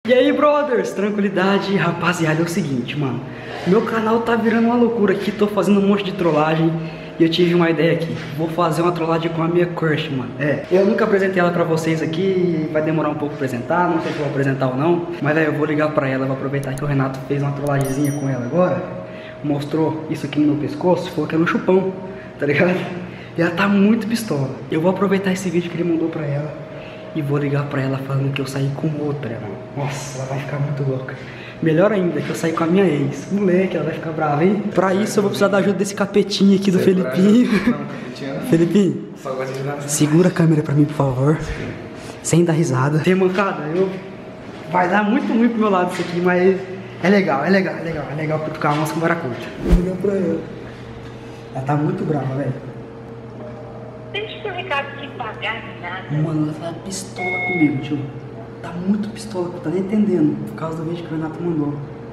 E aí, brothers, tranquilidade, rapaziada, é o seguinte, mano. Meu canal tá virando uma loucura aqui, tô fazendo um monte de trollagem. E eu tive uma ideia aqui, vou fazer uma trollagem com a minha crush, mano. Eu nunca apresentei ela pra vocês aqui, vai demorar um pouco pra apresentar, não sei se eu vou apresentar ou não. Mas aí eu vou ligar pra ela, vou aproveitar que o Renato fez uma trollagemzinha com ela agora. Mostrou isso aqui no meu pescoço, falou que era um chupão, tá ligado? E ela tá muito pistola. Eu vou aproveitar esse vídeo que ele mandou pra ela e vou ligar pra ela falando que eu saí com outra, mano. Nossa, ela vai ficar muito louca. Melhor ainda, que eu saí com a minha ex. Moleque, ela vai ficar brava, hein? Pra isso eu vou precisar da ajuda desse capetinho aqui do Felipinho. Felipinho, segura a câmera pra mim, por favor. Sem dar risada. Tem mancada, vai dar muito ruim pro meu lado isso aqui, mas é legal pra tocar uma música com vara curta. Vou ligar pra ela. Ela tá muito brava, velho. Deixa o recado de pagar nada. Mano, ela tá pistola comigo, tio. Tá muito pistola, tá nem entendendo. Por causa do vídeo que o Renato mandou.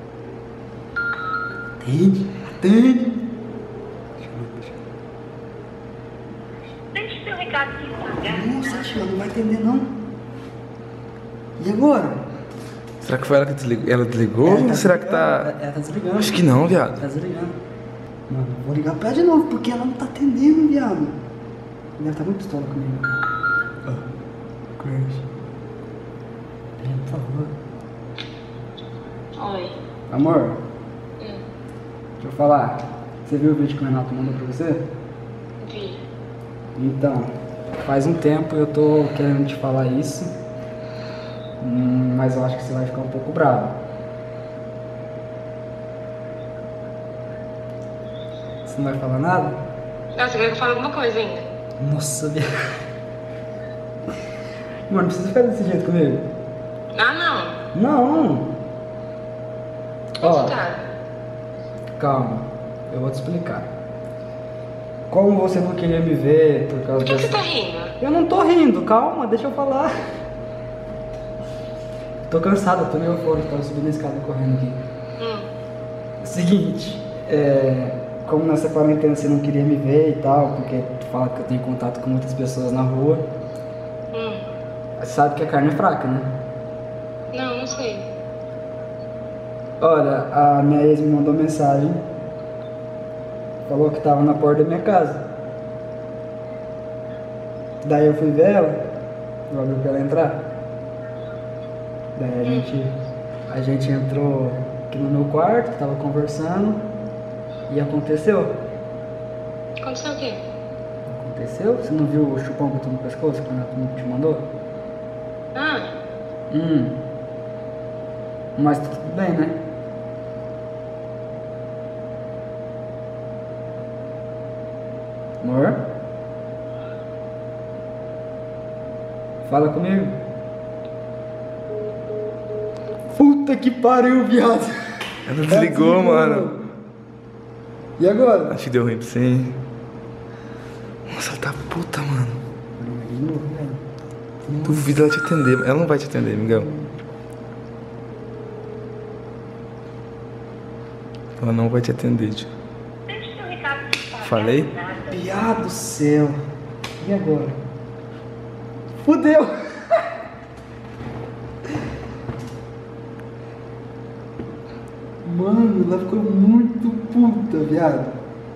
Atende. Deixa o seu recado de pagar. Nossa, tio, ela não vai entender não. E agora? Será que foi ela que desligou? Ela desligou? Ou será que tá... Ela tá desligando. Acho que não, viado. Tá desligando. Mano, vou ligar pra ela de novo, porque ela não tá atendendo, viado. Ela tá muito pistola comigo. Crush. Por favor. Oi. Amor, deixa eu falar. Você viu o vídeo que o Renato mandou pra você? Vi. Então, faz um tempo eu tô querendo te falar isso, mas eu acho que você vai ficar um pouco bravo. Você não vai falar nada? Não, você quer que eu fale alguma coisa ainda? Nossa, velho. Mano, não precisa ficar desse jeito comigo. Ah, não. Não. Ó, Onde tá? calma, eu vou te explicar. Como você não queria me ver por causa Por que você dessa... tá rindo? Eu não tô rindo, calma, deixa eu falar. Tô cansado, tô meio eufórico, tava subindo a escada correndo aqui. Seguinte, como nessa quarentena você não queria me ver e tal, porque tu fala que eu tenho contato com muitas pessoas na rua. Você sabe que a carne é fraca, né? Não sei. Olha, a minha ex me mandou mensagem. Falou que tava na porta da minha casa. Daí eu fui ver ela. Eu abri pra ela entrar. Daí a gente entrou aqui no meu quarto, tava conversando. E aconteceu. Aconteceu o quê? Aconteceu? Você não viu o chupão que eu tô no pescoço que o Renato te mandou? Mas tá tudo bem, né? Amor? Fala comigo. Puta que pariu, viado. Ela desligou, mano. E agora? Acho que deu ruim pra você, hein? Nossa, ela tá puta, mano. Duvido ela te atender. Ela não vai te atender, Miguel. Ela não vai te atender, tio. Deixa o seu recado de pagar Falei? nada. Piado do céu. E agora? Fudeu. Mano, ela ficou muito puta, viado.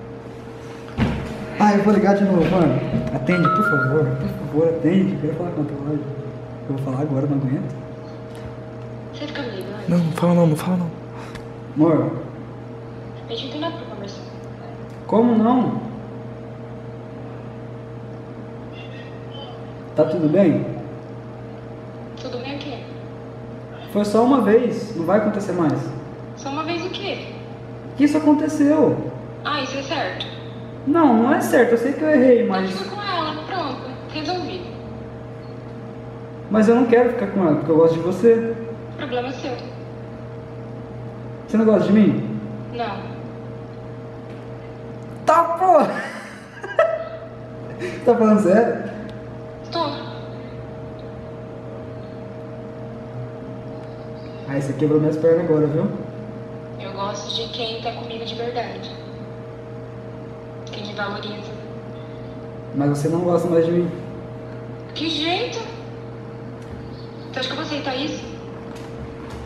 Eu vou ligar de novo, mano. Atende, por favor, atende. Quero falar com a tua loja. Eu vou falar agora, não aguento. Você fica me ligando? Não, não fala não, não fala não. Amor, A gente não tem nada pra conversar. como não? Tá tudo bem? Tudo bem o quê? Foi só uma vez, não vai acontecer mais. Só uma vez o quê? Isso aconteceu. Isso é certo. Não é certo, eu sei que eu errei, mas... Fica com ela, pronto. Resolvido. Mas eu não quero ficar com ela, porque eu gosto de você. O problema é seu. Você não gosta de mim? Não. Tá, porra! Tá falando sério? Estou. Você quebrou minhas pernas agora, viu? Eu gosto de quem tá comigo de verdade. Quem me valoriza. Mas você não gosta mais de mim. Que jeito? Você acha que eu vou aceitar isso?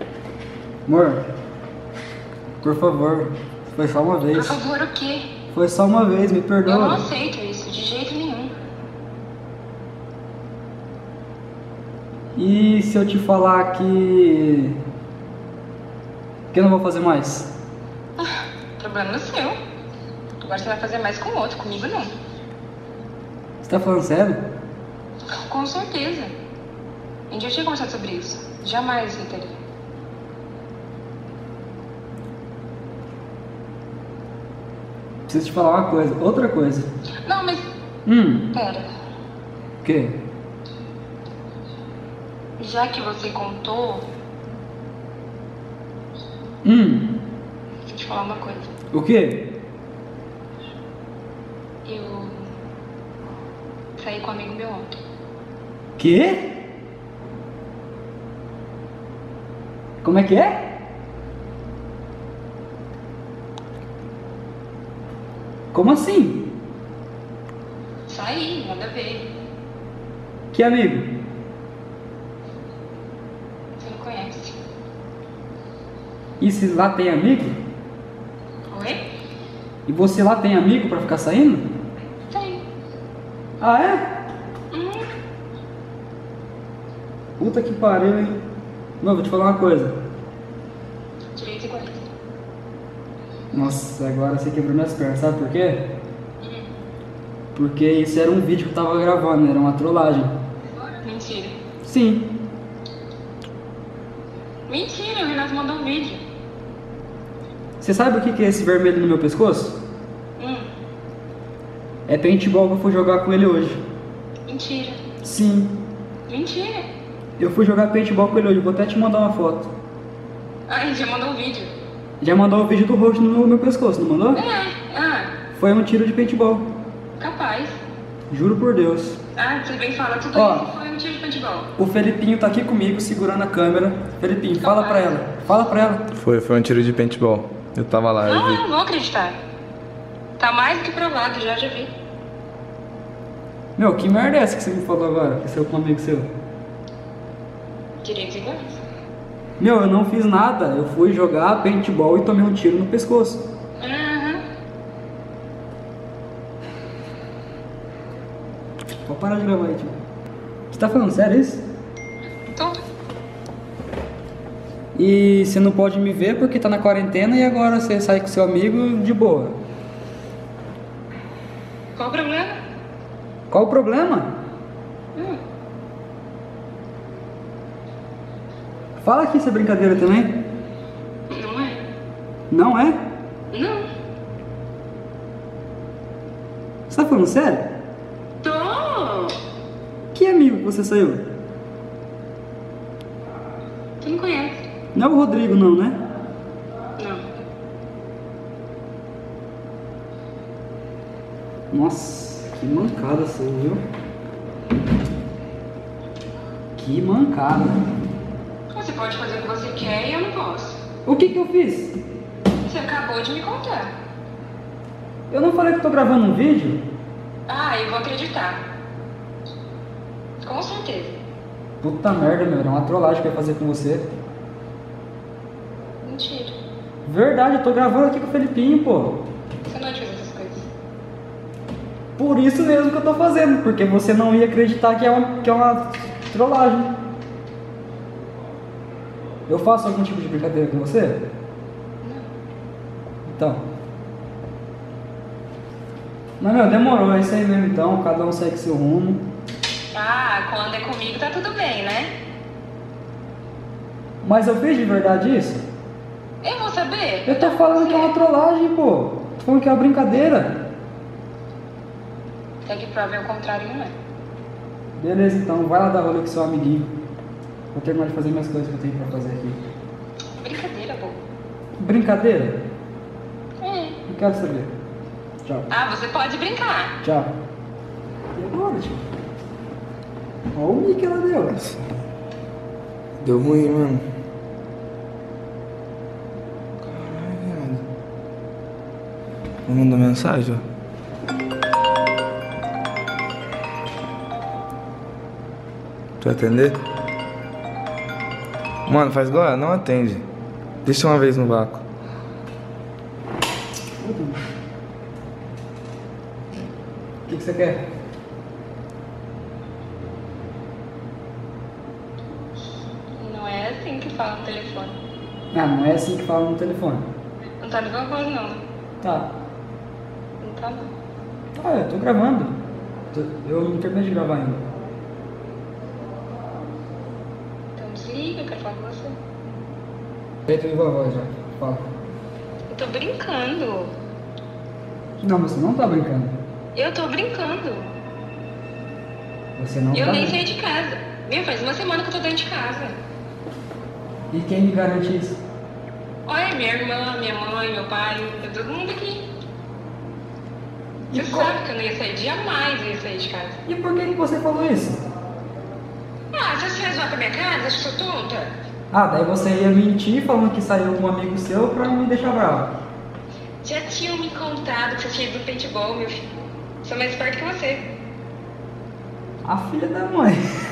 Amor, por favor, foi só uma Por vez. favor, o quê? Foi só uma vez, me Eu não perdoa. aceito isso, de jeito nenhum. E se eu te falar que eu não vou fazer mais? Problema seu. Agora você vai fazer mais com o outro, comigo não. Você tá falando sério? Com certeza. A gente já tinha conversado sobre isso. Jamais aceitaria. Preciso te falar uma coisa, outra coisa. Não, mas... Pera. O quê? Já que você contou, deixa eu te falar uma coisa. O quê? Eu saí com um amigo meu ontem. Quê? Como é que é? Como assim? Saí, nada a ver. Que amigo? Você não conhece. E se lá tem amigo? Oi? E você lá tem amigo pra ficar saindo? Tem. Ah, é? Puta que pariu, hein? Não, vou te falar uma coisa. Direitos iguais. Nossa, agora você quebrou minhas pernas, sabe por quê? Porque isso era um vídeo que eu tava gravando, era uma trollagem. Mentira. Sim. Mentira, o Renato mandou um vídeo. Você sabe o que é esse vermelho no meu pescoço? É paintball que eu fui jogar com ele hoje. Mentira. Sim. Mentira. Eu fui jogar paintball com ele hoje, vou até te mandar uma foto. Ah, ele já mandou um vídeo. Já mandou o vídeo do rosto no meu pescoço, não mandou? Foi um tiro de paintball. Capaz. Juro por Deus. Ah, você vem falar tudo Ó. isso foi um tiro de futebol. O Felipinho tá aqui comigo, segurando a câmera. Felipinho, fala pra ela. Fala pra ela. Foi um tiro de paintball. Eu tava lá, eu Não, eu vi. não vou acreditar. Tá mais do que provado, já vi. Meu, que merda é essa que você me falou agora? Que seu com um amigo seu? Direitos iguais. Meu, eu não fiz nada. Eu fui jogar paintball e tomei um tiro no pescoço. Pode parar de gravar aí, tio. Você tá falando sério isso? Tô. E você não pode me ver porque tá na quarentena e agora você sai com seu amigo de boa. Qual o problema? Qual o problema? Fala aqui se é brincadeira também. Não é? Não é? Não. Você tá falando sério? Tô. Que amigo que você saiu? Você não conhece? Não é o Rodrigo não, né? Não. Nossa, que mancada sua, viu? Que mancada. Você pode fazer o que você quer e eu não posso. O que eu fiz? Você acabou de me contar. Eu não falei que tô gravando um vídeo? Ah, eu vou acreditar. Com certeza. Puta merda, meu. Era uma trollagem que eu ia fazer com você. Mentira. Verdade, eu tô gravando aqui com o Felipinho, pô. Você não faz essas coisas. Por isso mesmo que eu tô fazendo. Porque você não ia acreditar que é uma trollagem. Eu faço algum tipo de brincadeira com você? Não. Então. Mas, meu, demorou. É isso aí mesmo, então. Cada um segue seu rumo. Ah, quando é comigo tá tudo bem, né? Mas eu fiz de verdade isso? Eu vou saber. Eu tô falando que é uma trollagem, pô. Tô falando que é uma brincadeira. Tem que provar o contrário, não é? Beleza, então. Vai lá dar rolê com seu amiguinho. Vou terminar de fazer minhas coisas que eu tenho pra fazer aqui. Brincadeira, pô. Brincadeira? É. Não quero saber. Tchau. Ah, você pode brincar. Tchau. E agora, tio? Olha o mic que ela deu. Deu ruim, mano. Caralho, viado. Mandou mensagem, ó. Tu vai atender? Mano, faz igual ela, não atende. Deixa uma vez no vácuo. O que você quer? Não é assim que fala no telefone. Ah, não é assim que fala no telefone. Não tá gravando, não. Tá. Não tá, não. Ah, eu tô gravando. Eu não terminei de gravar ainda. Então desliga, eu quero falar com você. Feito viva a voz já. Fala. Eu tô brincando. Não, você não tá brincando. Eu tô brincando. Você não Eu tá nem brincando. saí de casa. Meu, faz uma semana que eu tô dentro de casa. E quem me garante isso? Olha, minha irmã, minha mãe, meu pai, tá todo mundo aqui. E Você qual- sabe que eu não ia sair, jamais eu ia sair de casa. E por que você falou isso? Ah, você fez lá pra minha casa? Acho que sou tonta. Ah, daí você ia mentir falando que saiu com um amigo seu pra me deixar bravo. Já tinham me contado que você tinha ido no paintball, meu filho. Sou mais esperto que você. A filha da mãe.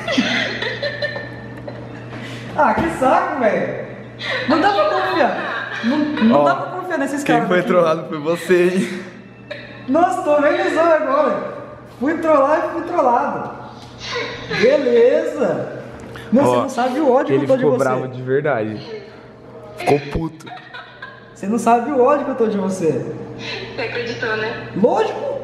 Ah, que saco, velho. Não dá pra confiar. Não Ó, dá pra confiar nesses Quem caras. foi aqui. trollado foi você, hein? Nossa, tô vendo isso agora. Fui trollar e fui trollado. Beleza. Não, você Ó, não sabe o ódio que Ele eu tô de ficou você. bravo de verdade. Ficou puto. Você não sabe o ódio que eu tô de você. Você acreditou, né? Lógico.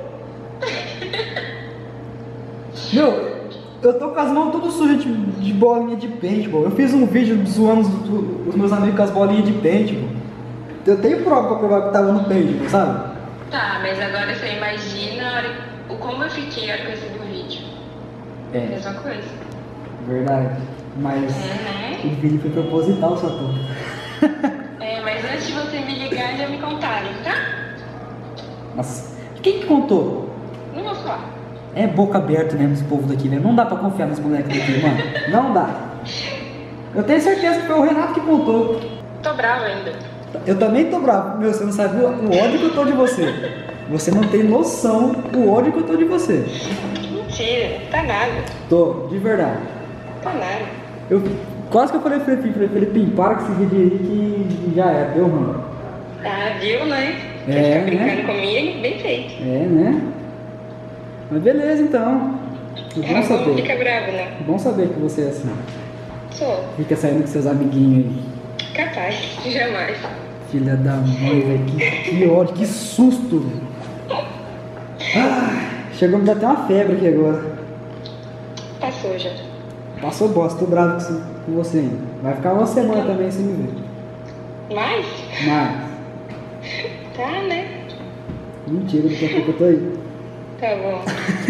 Meu, eu tô com as mãos tudo sujas de bolinha de paintball. Eu fiz um vídeo zoando os meus amigos com as bolinhas de paintball. Eu tenho prova pra provar que tava no paintball, sabe? Tá, mas agora você imagina a hora, o como eu fiquei na hora que eu recebi o vídeo. É, Mesma coisa. verdade. Mas o vídeo foi proposital, só tô. É, mas antes de você me ligar, já me contaram, tá? Nossa, quem que contou? Não vou falar. É boca aberta mesmo esse povo daqui, velho. Não dá pra confiar nos moleques daqui, mano. Não dá. Eu tenho certeza que foi o Renato que contou. Tô brava ainda. Eu também tô bravo. Meu, você não sabe o ódio que eu tô de você. Você não tem noção do ódio que eu tô de você. Mentira, tá nada. Tô, de verdade. Tá nada. Eu quase que eu falei pro Felipe, para com esse vídeo aí que já é, deu ruim. Ah, viu, né? É, Quer ficar né? brincando comigo? Bem feito. É, né? Mas beleza, então. Bom Não saber. fica bravo, não. Bom saber que você é assim. Sou. Fica saindo com seus amiguinhos aí. Capaz. Jamais. Filha da mãe, velho. Que ódio, que susto, velho. Ah, chegou a me dar até uma febre aqui agora. Passou já. Passou bosta, tô bravo com você ainda. Vai ficar uma semana também sem me ver. Mas? Mas, Tá, né? mentira, daqui a pouco eu tô aí. Tá bom.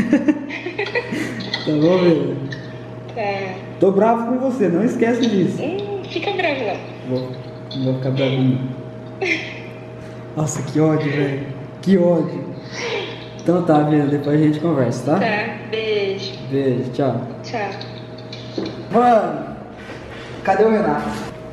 Tá bom, velho? Tá. Tô bravo com você, não esquece disso. Fica bravo, não. Não vou ficar bravinho. Nossa, que ódio, velho. Que ódio. Então tá, Vila, depois a gente conversa, tá? Tá. Beijo. Beijo, tchau. Tchau. Mano, cadê o Renato?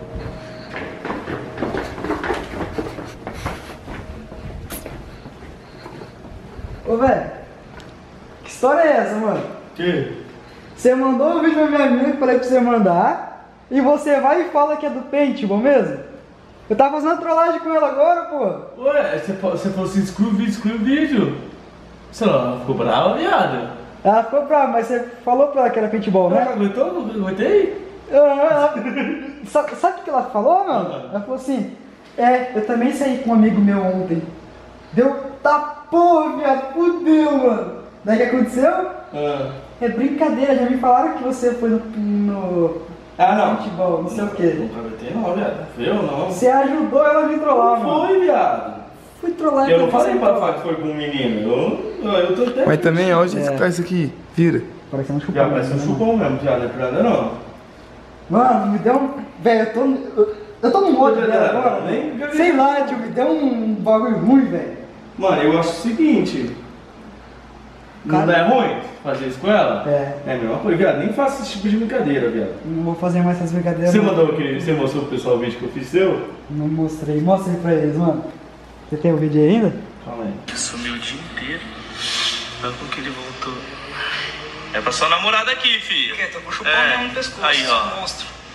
Ô, velho, que história é essa, mano? Que? Você mandou um vídeo pra minha amiga que eu falei pra você mandar e você vai e fala que é do paintball mesmo? Eu tava fazendo trollagem com ela agora, pô. Ué, você falou assim, exclui o vídeo. Sei lá, ela ficou brava, viado. Ela ficou brava, mas você falou pra ela que era paintball, Ela né? aguentou? Não aguentei? Sabe o que ela falou, mano? Ela falou assim, eu também saí com um amigo meu ontem. Deu, tá porra, viado, fudeu, mano. Daí o que aconteceu? Ah. É brincadeira, já me falaram que você foi no Ah, não. futebol, não sei o quê. Nunca aguentei não, viado. Foi eu não. Você ajudou ela a me trollar, Não mano. foi, viado. Fui trollar Eu não então, falei você pra trollar. falar que foi com um menino. Eu tô até... Mas também, ó, o jeito que tá isso aqui. Vira. Parece um chupão. Já parece um né, chupão mesmo, já, não é pra nada não. Mano, me deu um... Velho, eu tô no ódio dela agora. Nem- Sei lá, tio, me deu um bagulho ruim, velho. Mano, eu acho o seguinte... Não Cara- é ruim fazer isso com ela? É. É a mesma coisa, viado. Nem faça esse tipo de brincadeira, viado. Não vou fazer mais essas brincadeiras. Você não. mandou aquele... Você mostrou pro pessoal o vídeo que eu fiz seu? Não mostrei. Mostra aí pra eles, mano. Você tem o vídeo aí ainda? Calma aí. Sumiu o dia inteiro. Olha como que ele voltou. É pra sua namorada aqui, filho. Tô com chupão mesmo no pescoço. Aí, ó. Monstro.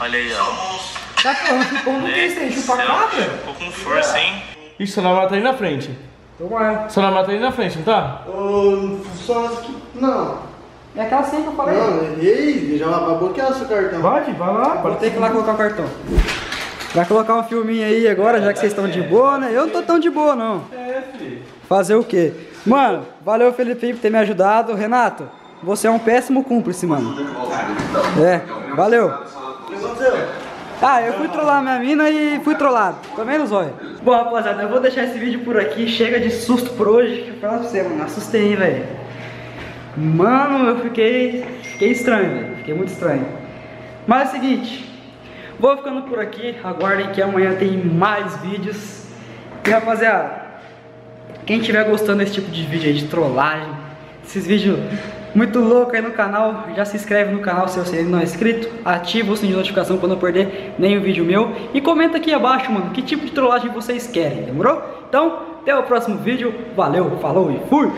Olha aí, ó. Tá falando que porra não tem isso aí, chupa cabra? Ficou com força, hein? Ixi, seu namorado tá aí na frente. Toma. Seu namorado tá aí na frente, não tá? Só que. Não. É aquela senha que eu falei. Não, errei. Já vai bloquear o seu cartão. Vai lá. Vou ter que ir lá colocar o cartão. Vai colocar um filminho aí agora, já que vocês estão de boa, né? Eu não tô tão de boa, não. Filho. Fazer o quê? Mano, valeu, Felipe, por ter me ajudado. Renato, você é um péssimo cúmplice, mano. É, valeu. O que aconteceu? Ah, eu fui trollar minha mina e fui trollado. Também no zóio. Bom, rapaziada, eu vou deixar esse vídeo por aqui. Chega de susto por hoje. Eu falo pra você, mano, assustei, hein, velho. Mano, eu fiquei estranho, velho. Fiquei muito estranho. Mas é o seguinte, vou ficando por aqui. Aguardem que amanhã tem mais vídeos. E, rapaziada, quem estiver gostando desse tipo de vídeo aí, de trollagem, esses vídeos muito loucos aí no canal, já se inscreve no canal se você ainda não é inscrito, ativa o sininho de notificação para não perder nenhum vídeo meu e comenta aqui abaixo, mano, que tipo de trollagem vocês querem, demorou? Então, até o próximo vídeo, valeu, falou e fui!